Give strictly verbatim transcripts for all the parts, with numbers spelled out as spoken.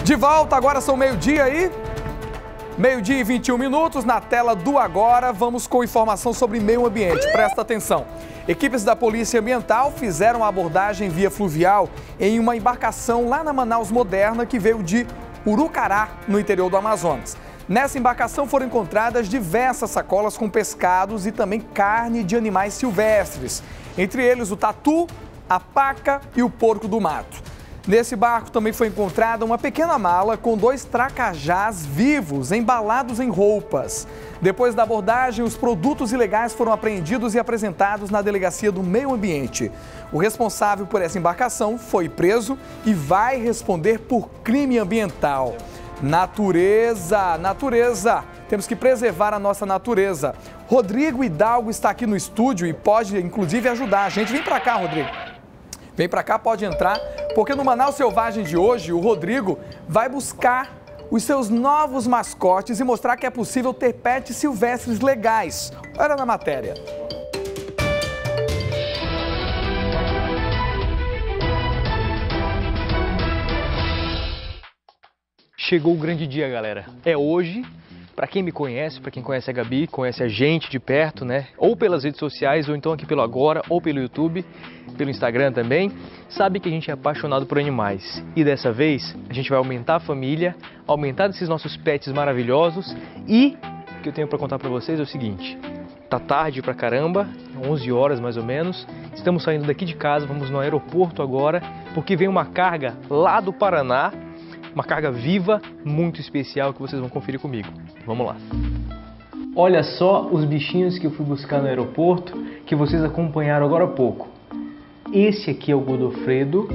De volta, agora são meio-dia aí. Meio-dia e vinte e um minutos, na tela do Agora, vamos com informação sobre meio ambiente. Presta atenção. Equipes da Polícia Ambiental fizeram a abordagem via fluvial em uma embarcação lá na Manaus Moderna que veio de Urucará, no interior do Amazonas. Nessa embarcação foram encontradas diversas sacolas com pescados e também carne de animais silvestres. Entre eles o tatu, a paca e o porco do mato. Nesse barco também foi encontrada uma pequena mala com dois tracajás vivos embalados em roupas. Depois da abordagem, os produtos ilegais foram apreendidos e apresentados na Delegacia do Meio Ambiente. O responsável por essa embarcação foi preso e vai responder por crime ambiental. Natureza, natureza, temos que preservar a nossa natureza. Rodrigo Hidalgo está aqui no estúdio e pode, inclusive, ajudar a gente. Vem para cá, Rodrigo. Vem para cá, pode entrar, porque no Manaus Selvagem de hoje, o Rodrigo vai buscar os seus novos mascotes e mostrar que é possível ter pets silvestres legais. Olha na matéria. Chegou o grande dia, galera. É hoje. Para quem me conhece, para quem conhece a Gabi, conhece a gente de perto, né? Ou pelas redes sociais, ou então aqui pelo Agora, ou pelo YouTube, pelo Instagram também, sabe que a gente é apaixonado por animais. E dessa vez, a gente vai aumentar a família, aumentar esses nossos pets maravilhosos. E o que eu tenho para contar para vocês é o seguinte: tá tarde pra caramba, onze horas mais ou menos. Estamos saindo daqui de casa, vamos no aeroporto agora, porque vem uma carga lá do Paraná. Uma carga viva, muito especial, que vocês vão conferir comigo. Vamos lá. Olha só os bichinhos que eu fui buscar no aeroporto, que vocês acompanharam agora há pouco. Esse aqui é o Godofredo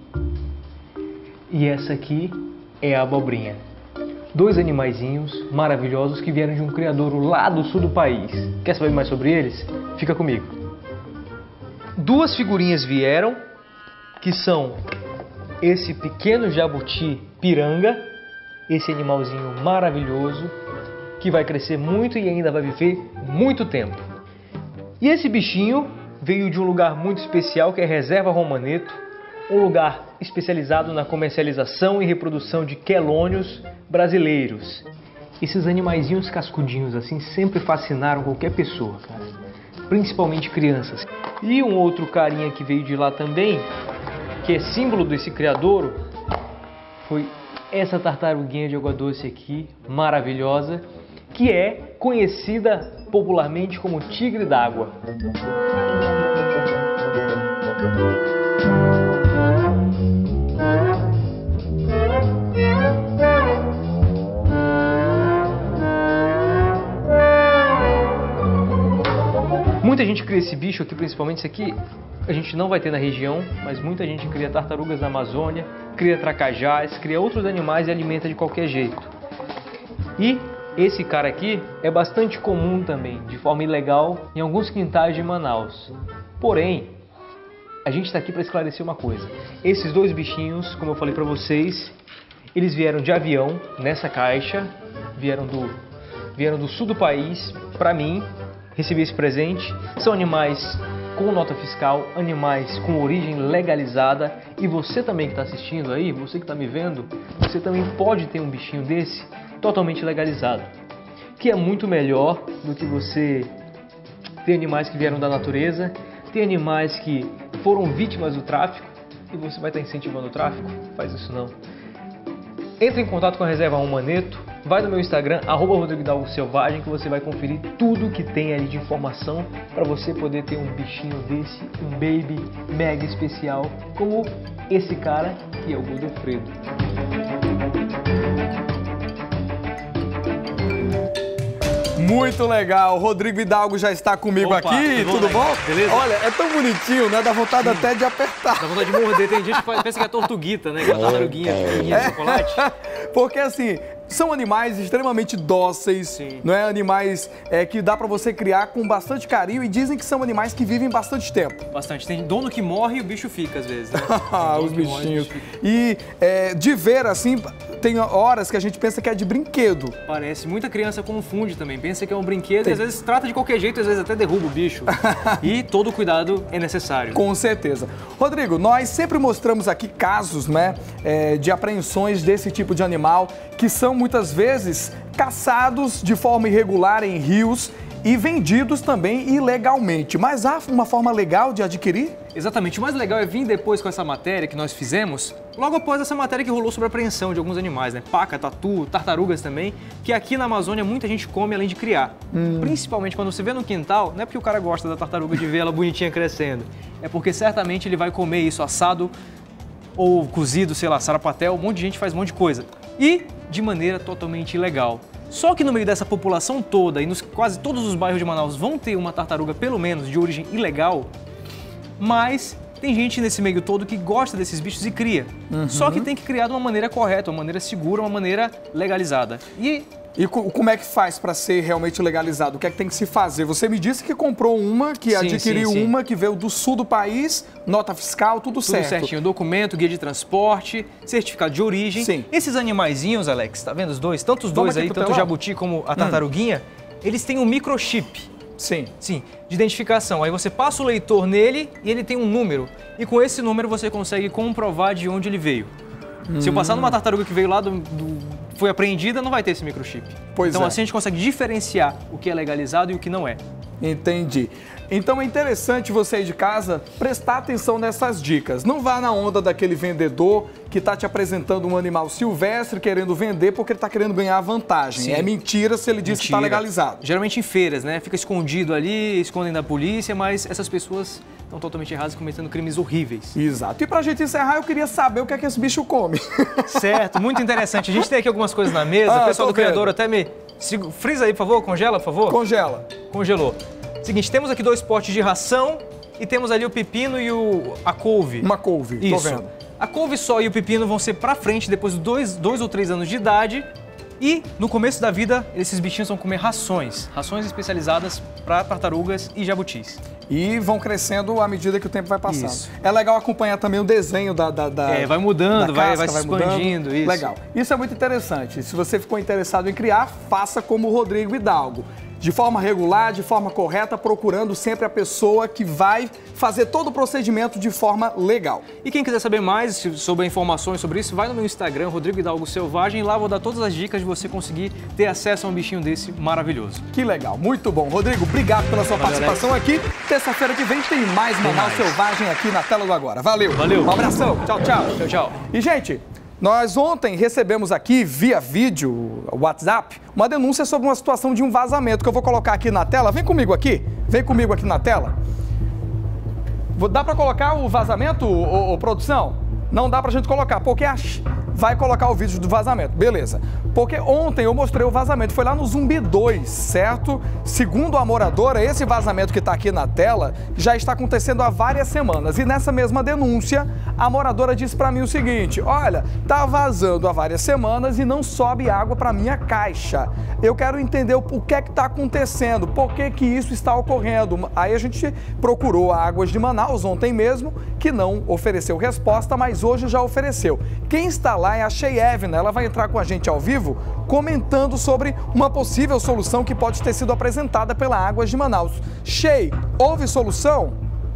e essa aqui é a Abobrinha. Dois animaizinhos maravilhosos que vieram de um criadouro lá do sul do país. Quer saber mais sobre eles? Fica comigo. Duas figurinhas vieram, que são esse pequeno jabuti piranga, esse animalzinho maravilhoso, que vai crescer muito e ainda vai viver muito tempo. E esse bichinho veio de um lugar muito especial, que é a Reserva Romaneto, um lugar especializado na comercialização e reprodução de quelônios brasileiros. Esses animaizinhos cascudinhos assim sempre fascinaram qualquer pessoa, cara, principalmente crianças. E um outro carinha que veio de lá também, que é símbolo desse criadouro, foi essa tartaruguinha de água doce aqui, maravilhosa, que é conhecida popularmente como tigre d'água. Muita gente cria esse bicho aqui, principalmente esse aqui, a gente não vai ter na região, mas muita gente cria tartarugas na Amazônia, cria tracajás, cria outros animais e alimenta de qualquer jeito. E esse cara aqui é bastante comum também, de forma ilegal, em alguns quintais de Manaus. Porém, a gente está aqui para esclarecer uma coisa. Esses dois bichinhos, como eu falei para vocês, eles vieram de avião, nessa caixa, vieram do, vieram do sul do país, para mim, recebi esse presente. São animais com nota fiscal, animais com origem legalizada, e você também que está assistindo aí, você que está me vendo, você também pode ter um bichinho desse totalmente legalizado, que é muito melhor do que você ter animais que vieram da natureza, ter animais que foram vítimas do tráfico, e você vai estar incentivando o tráfico. Faz isso não. Entre em contato com a Reserva Romaneto, vai no meu Instagram, arroba Rodrigo Hidalgo Selvagem, que você vai conferir tudo que tem ali de informação para você poder ter um bichinho desse, um baby mega especial, como esse cara, que é o Godofredo. Muito legal, Rodrigo Hidalgo já está comigo. Opa, aqui, tudo, tudo bom? Beleza? Olha, é tão bonitinho, né? Dá vontade Sim. até de apertar. Dá vontade de morder, tem gente que pensa que é tortuguita, né? Que é tartaruguinha, pequenininha de chocolate. Porque assim, São animais extremamente dóceis, Sim. não é? Animais é, que dá para você criar com bastante carinho e dizem que são animais que vivem bastante tempo. Bastante. Tem dono que morre e o bicho fica às vezes, né? Os bichinhos. Morre, e é, de ver assim, tem horas que a gente pensa que é de brinquedo. Parece. Muita criança confunde também. Pensa que é um brinquedo tem. e às vezes trata de qualquer jeito, às vezes até derruba o bicho. E todo cuidado é necessário. Com certeza. Rodrigo, nós sempre mostramos aqui casos, né, é, de apreensões desse tipo de animal que são muitas vezes caçados de forma irregular em rios e vendidos também ilegalmente. Mas há uma forma legal de adquirir? Exatamente. O mais legal é vir depois com essa matéria que nós fizemos, logo após essa matéria que rolou sobre a apreensão de alguns animais, né? Paca, tatu, tartarugas também, que aqui na Amazônia muita gente come além de criar. Hum. Principalmente quando você vê no quintal, não é porque o cara gosta da tartaruga de ver ela bonitinha crescendo, é porque certamente ele vai comer isso assado ou cozido, sei lá, sarapatel, um monte de gente faz um monte de coisa. E de maneira totalmente ilegal. Só que no meio dessa população toda e nos quase todos os bairros de Manaus vão ter uma tartaruga, pelo menos, de origem ilegal, mas tem gente nesse meio todo que gosta desses bichos e cria. Uhum. Só que tem que criar de uma maneira correta, uma maneira segura, uma maneira legalizada. E... E como é que faz para ser realmente legalizado? O que é que tem que se fazer? Você me disse que comprou uma, que sim, adquiriu sim, sim. uma, que veio do sul do país, nota fiscal, tudo, tudo certo. Tudo certinho, documento, guia de transporte, certificado de origem. Sim. Esses animaizinhos, Alex, tá vendo os dois? Tanto os dois aí, tanto o jabuti como a tartaruguinha, hum. eles têm um microchip. Sim. Sim, de identificação. Aí você passa o leitor nele e ele tem um número. E com esse número você consegue comprovar de onde ele veio. Hum. Se eu passar numa tartaruga que veio lá do... do foi apreendida, não vai ter esse microchip. Pois então é. assim a gente consegue diferenciar o que é legalizado e o que não é. Entendi. Então é interessante você aí de casa prestar atenção nessas dicas. Não vá na onda daquele vendedor que está te apresentando um animal silvestre querendo vender porque ele está querendo ganhar vantagem. Sim. É mentira se ele diz mentira. que está legalizado. Geralmente em feiras, né? Fica escondido ali, escondem da polícia, mas essas pessoas estão totalmente erradas, cometendo crimes horríveis. Exato. E pra gente encerrar, eu queria saber o que é que esse bicho come. Certo, muito interessante. A gente tem aqui algumas coisas na mesa, ah, o pessoal do criador até me... Frisa aí, por favor, congela, por favor. Congela. Congelou. Seguinte, temos aqui dois potes de ração e temos ali o pepino e o, a couve. Uma couve, Isso. tô vendo. A couve só e o pepino vão ser pra frente depois de dois, dois ou três anos de idade. E no começo da vida, esses bichinhos vão comer rações. Rações especializadas para tartarugas e jabutis. E vão crescendo à medida que o tempo vai passando. Isso. É legal acompanhar também o desenho da, da, da É, vai mudando, casca, vai, vai se expandindo. Isso. Legal. Isso é muito interessante. Se você ficou interessado em criar, faça como o Rodrigo Hidalgo. De forma regular, de forma correta, procurando sempre a pessoa que vai fazer todo o procedimento de forma legal. E quem quiser saber mais sobre informações sobre isso, vai no meu Instagram, Rodrigo Hidalgo Selvagem, e lá vou dar todas as dicas de você conseguir ter acesso a um bichinho desse maravilhoso. Que legal, muito bom. Rodrigo, obrigado pela sua Valeu, participação Alex. aqui. Terça-feira que vem tem mais Manaus Selvagem aqui na tela do Agora. Valeu. Valeu. Um abração. Tchau, tchau. Tchau, tchau. E, gente... Nós ontem recebemos aqui, via vídeo, WhatsApp, uma denúncia sobre uma situação de um vazamento que eu vou colocar aqui na tela. Vem comigo aqui, vem comigo aqui na tela. Dá para colocar o vazamento, ô, ô, produção? Não dá pra gente colocar, porque a... vai colocar o vídeo do vazamento, beleza. Porque ontem eu mostrei o vazamento, foi lá no Zumbi dois, certo? Segundo a moradora, esse vazamento que está aqui na tela já está acontecendo há várias semanas. E nessa mesma denúncia, a moradora disse para mim o seguinte: olha, tá vazando há várias semanas e não sobe água para minha caixa. Eu quero entender o que é que está acontecendo, por que que isso está ocorrendo. Aí a gente procurou a Águas de Manaus ontem mesmo, que não ofereceu resposta, mas hoje já ofereceu. Quem está lá é a Shey Evna, ela vai entrar com a gente ao vivo comentando sobre uma possível solução que pode ter sido apresentada pela Águas de Manaus. Shey, houve solução?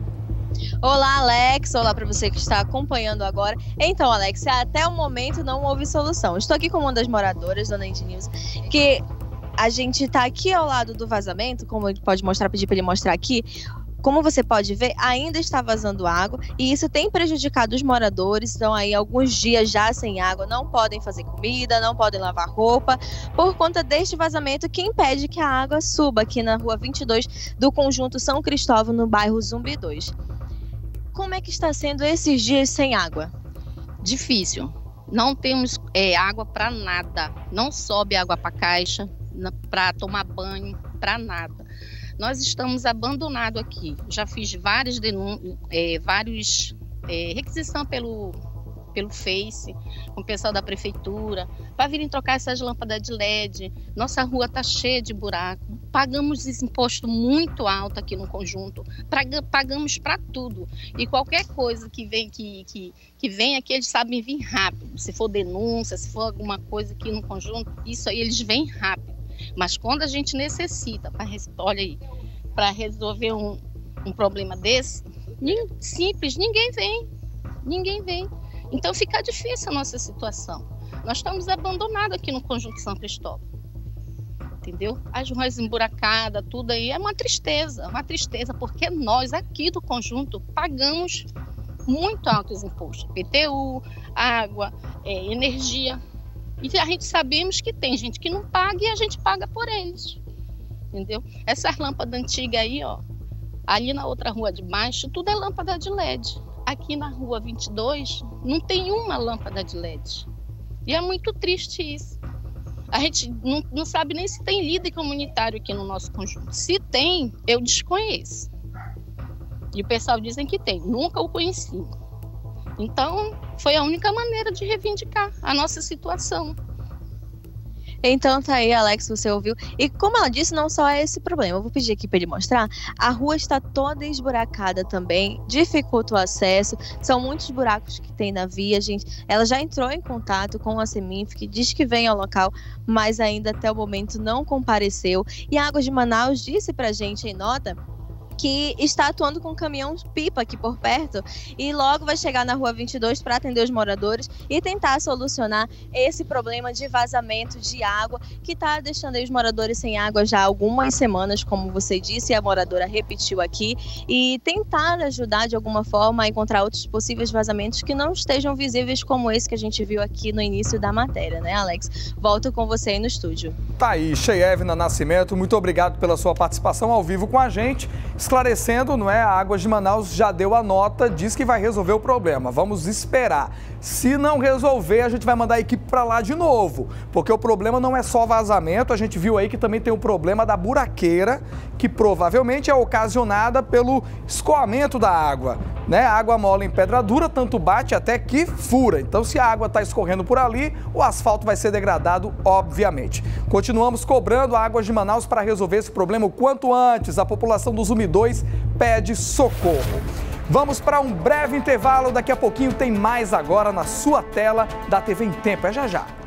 Olá, Alex. Olá para você que está acompanhando agora. Então, Alex, até o momento não houve solução. Estou aqui com uma das moradoras, dona Indy News, que a gente está aqui ao lado do vazamento, como ele pode mostrar, pedir para ele mostrar aqui. Como você pode ver, ainda está vazando água e isso tem prejudicado os moradores. Estão aí alguns dias já sem água, não podem fazer comida, não podem lavar roupa, por conta deste vazamento que impede que a água suba aqui na rua vinte e dois do Conjunto São Cristóvão, no bairro Zumbi dois. Como é que está sendo esses dias sem água? Difícil. Não temos é, água para nada. Não sobe água para caixa, para tomar banho, para nada. Nós estamos abandonados aqui. Já fiz várias denúncias, é, vários é, requisição pelo, pelo Face, com o pessoal da prefeitura, para virem trocar essas lâmpadas de L E D. Nossa rua está cheia de buraco. Pagamos esse imposto muito alto aqui no conjunto. Pagamos para tudo. E qualquer coisa que vem, que, que, que vem aqui, eles sabem vir rápido. Se for denúncia, se for alguma coisa aqui no conjunto, isso aí eles vêm rápido. Mas quando a gente necessita, pra, olha aí, para resolver um, um problema desse, simples, ninguém vem. Ninguém vem. Então fica difícil a nossa situação. Nós estamos abandonados aqui no Conjunto São Cristóvão. Entendeu? As ruas emburacadas, tudo aí é uma tristeza, uma tristeza, porque nós aqui do conjunto pagamos muito altos impostos. I P T U, água, é, energia. E a gente sabemos que tem gente que não paga e a gente paga por eles. Entendeu? Essas lâmpadas antigas aí, ó, ali na outra rua de baixo, tudo é lâmpada de L E D. Aqui na rua vinte e dois, não tem uma lâmpada de L E D. E é muito triste isso. A gente não, não sabe nem se tem líder comunitário aqui no nosso conjunto. Se tem, eu desconheço. E o pessoal dizem que tem, nunca o conheci. Então, foi a única maneira de reivindicar a nossa situação. Então tá aí, Alex, você ouviu. E como ela disse, não só é esse problema. Eu vou pedir aqui para ele mostrar. A rua está toda esburacada também, dificulta o acesso. São muitos buracos que tem na via, gente. Ela já entrou em contato com a Seminf, que diz que vem ao local, mas ainda até o momento não compareceu. E a Águas de Manaus disse pra gente em nota que está atuando com um caminhão-pipa aqui por perto e logo vai chegar na rua vinte e dois para atender os moradores e tentar solucionar esse problema de vazamento de água que está deixando aí os moradores sem água já há algumas semanas, como você disse, e a moradora repetiu aqui, e tentar ajudar de alguma forma a encontrar outros possíveis vazamentos que não estejam visíveis como esse que a gente viu aqui no início da matéria, né, Alex? Volto com você aí no estúdio. Tá aí, Cheyevna Nascimento, muito obrigado pela sua participação ao vivo com a gente. Esclarecendo, não é? A Águas de Manaus já deu a nota, diz que vai resolver o problema. Vamos esperar. Se não resolver, a gente vai mandar a equipe para lá de novo, porque o problema não é só vazamento. A gente viu aí que também tem o problema da buraqueira, que provavelmente é ocasionada pelo escoamento da água, né? A água mola em pedra dura, tanto bate até que fura. Então, se a água está escorrendo por ali, o asfalto vai ser degradado, obviamente. Continuamos cobrando a Águas de Manaus para resolver esse problema o quanto antes. A população do Zumi dois pede socorro. Vamos para um breve intervalo, daqui a pouquinho tem mais agora na sua tela da T V em Tempo. É já já.